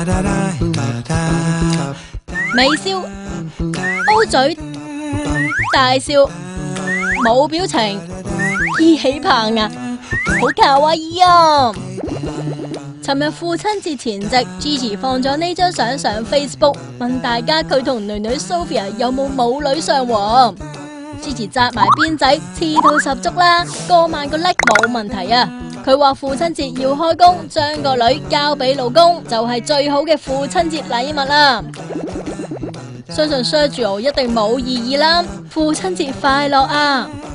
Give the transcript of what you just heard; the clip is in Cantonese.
微笑、O嘴、大笑、冇表情、依起棚牙，好卡哇伊啊！尋日父親節前夕 ，Gigi 放咗呢張相上 Facebook， 問大家佢同囡囡 Sophia 有冇母女上皇。Gigi 紮埋辮仔，刺到十足啦，過萬個 like 冇問題啊！佢話父親節要開工，將個女交俾老公，就係最好嘅父親節禮物啦。相信 Sergio 一定冇異議啦，父親節快樂啊！